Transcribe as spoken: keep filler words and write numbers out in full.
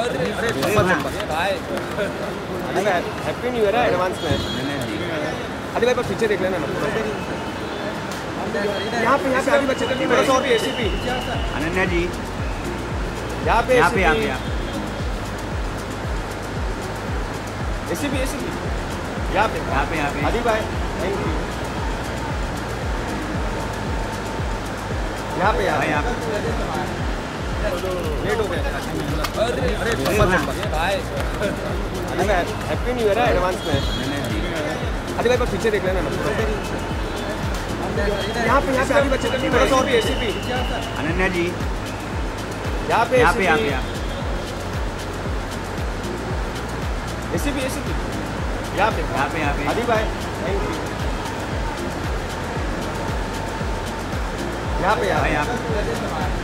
Happy new year है advance में। अरे भाई पर पीछे देख लेना ना, यहाँ पे यहाँ पे आगे बच्चे थोड़ा सा और एसीपी अनन्या जी, यहाँ पे यहाँ पे यहाँ पे एसीपी एसीपी यहाँ पे यहाँ पे यहाँ पे आदि भाई थैंक यू। यहाँ पे भाई यहाँ पे लेट हो गया। अरे अरे हैप्पी न्यू ईयर है एडवांस में। अरे भाई पर पीछे देख लेना ना, यहाँ पे यहाँ पे आगे बच्चे थोड़ा सा और एसीपी अनन्या जी, यहाँ पे यहाँ पे यहाँ पे एसीपी एसीपी यहाँ पे यहाँ पे यहाँ पे आदि भाई थैंक यू। यहाँ पे भाई यहाँ पे